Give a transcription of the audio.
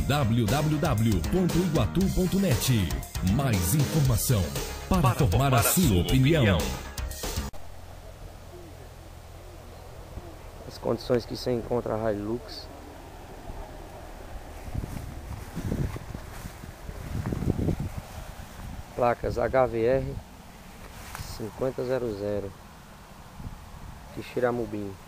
www.iguatu.net. Mais informação para formar a sua opinião. As condições que você encontra a Hilux. Placas HVR 5000 Quixeramobim.